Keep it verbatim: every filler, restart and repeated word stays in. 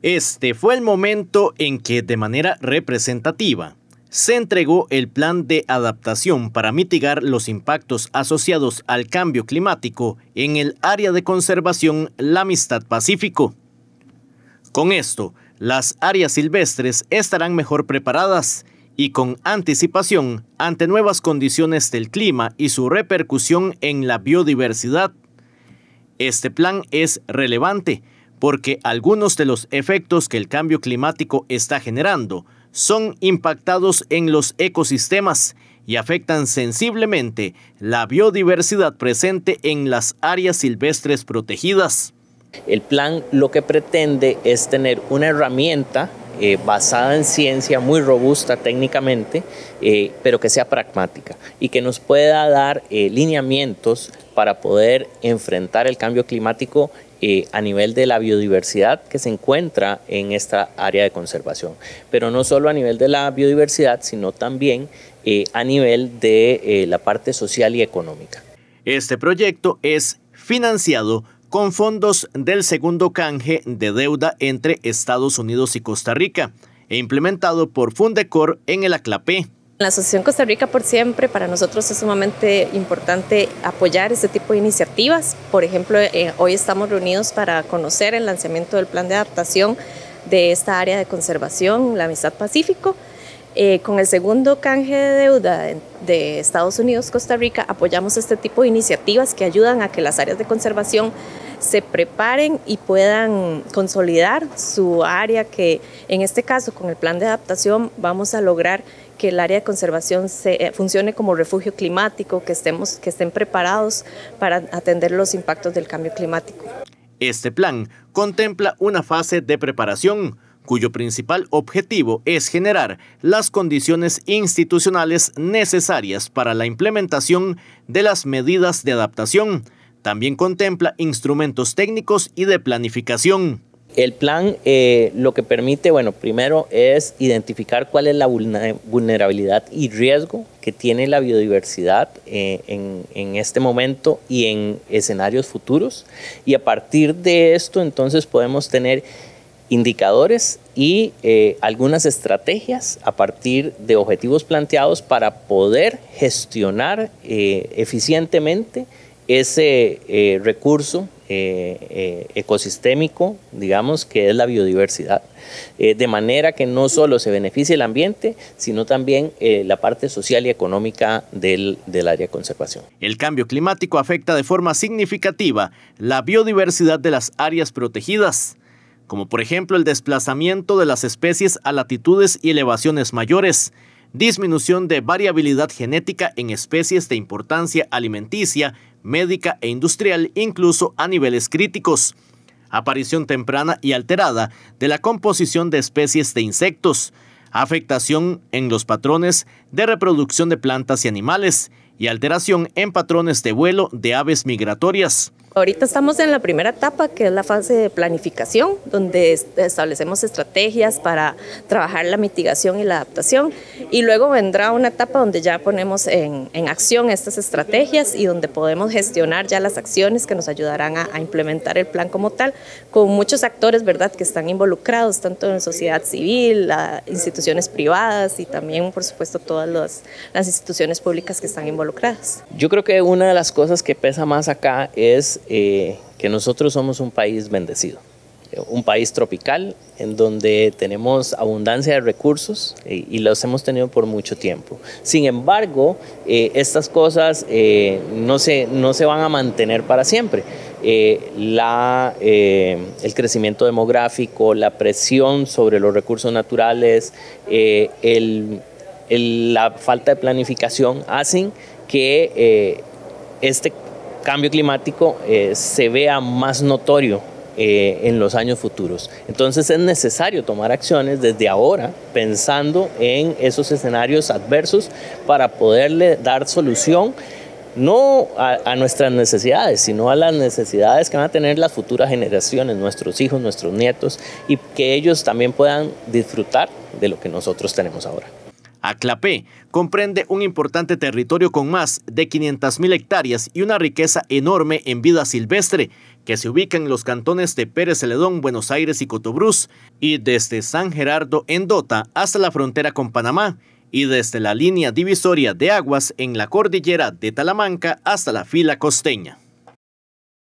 Este fue el momento en que, de manera representativa, se entregó el Plan de Adaptación para mitigar los impactos asociados al cambio climático en el área de conservación La Amistad Pacífico. Con esto, las áreas silvestres estarán mejor preparadas y con anticipación ante nuevas condiciones del clima y su repercusión en la biodiversidad. Este plan es relevante porque algunos de los efectos que el cambio climático está generando son impactados en los ecosistemas y afectan sensiblemente la biodiversidad presente en las áreas silvestres protegidas. El plan lo que pretende es tener una herramienta eh, basada en ciencia, muy robusta técnicamente, eh, pero que sea pragmática y que nos pueda dar eh, lineamientos para poder enfrentar el cambio climático eh, a nivel de la biodiversidad que se encuentra en esta área de conservación. Pero no solo a nivel de la biodiversidad, sino también eh, a nivel de eh, la parte social y económica. Este proyecto es financiado con fondos del segundo canje de deuda entre Estados Unidos y Costa Rica e implementado por Fundecor en el ACLAPE. La Asociación Costa Rica por Siempre, para nosotros es sumamente importante apoyar este tipo de iniciativas. Por ejemplo, eh, hoy estamos reunidos para conocer el lanzamiento del plan de adaptación de esta área de conservación, La Amistad Pacífico. Eh, con el segundo canje de deuda de, de Estados Unidos, Costa Rica, apoyamos este tipo de iniciativas que ayudan a que las áreas de conservación se preparen y puedan consolidar su área, que en este caso con el plan de adaptación vamos a lograr que el área de conservación se, eh, funcione como refugio climático, que, estemos, que estén preparados para atender los impactos del cambio climático. Este plan contempla una fase de preparación, cuyo principal objetivo es generar las condiciones institucionales necesarias para la implementación de las medidas de adaptación. También contempla instrumentos técnicos y de planificación. El plan eh, lo que permite, bueno, primero es identificar cuál es la vulnerabilidad y riesgo que tiene la biodiversidad eh, en, en este momento y en escenarios futuros. Y a partir de esto, entonces, podemos tener indicadores y eh, algunas estrategias a partir de objetivos planteados para poder gestionar eh, eficientemente ese eh, recurso eh, eh, ecosistémico, digamos, que es la biodiversidad, eh, de manera que no solo se beneficie el ambiente, sino también eh, la parte social y económica del, del área de conservación. El cambio climático afecta de forma significativa la biodiversidad de las áreas protegidas, como por ejemplo el desplazamiento de las especies a latitudes y elevaciones mayores, disminución de variabilidad genética en especies de importancia alimenticia, médica e industrial, incluso a niveles críticos, aparición temprana y alterada de la composición de especies de insectos, afectación en los patrones de reproducción de plantas y animales y alteración en patrones de vuelo de aves migratorias. Ahorita estamos en la primera etapa, que es la fase de planificación, donde establecemos estrategias para trabajar la mitigación y la adaptación, y luego vendrá una etapa donde ya ponemos en, en acción estas estrategias y donde podemos gestionar ya las acciones que nos ayudarán a, a implementar el plan como tal, con muchos actores, ¿verdad?, que están involucrados, tanto en sociedad civil, la, instituciones privadas y también, por supuesto, todas las, las instituciones públicas que están involucradas. Yo creo que una de las cosas que pesa más acá es Eh, que nosotros somos un país bendecido, un país tropical en donde tenemos abundancia de recursos eh, y los hemos tenido por mucho tiempo. Sin embargo, eh, estas cosas eh, no, se, no se van a mantener para siempre. Eh, la, eh, el crecimiento demográfico, la presión sobre los recursos naturales, eh, el, el, la falta de planificación hacen que eh, este cambio climático eh, se vea más notorio eh, en los años futuros. Entonces es necesario tomar acciones desde ahora, pensando en esos escenarios adversos para poderle dar solución no a, a nuestras necesidades, sino a las necesidades que van a tener las futuras generaciones, nuestros hijos, nuestros nietos, y que ellos también puedan disfrutar de lo que nosotros tenemos ahora. Aclapé comprende un importante territorio con más de quinientas mil hectáreas y una riqueza enorme en vida silvestre que se ubica en los cantones de Pérez Celedón, Buenos Aires y Cotobruz, y desde San Gerardo en Dota hasta la frontera con Panamá, y desde la línea divisoria de aguas en la cordillera de Talamanca hasta la fila costeña.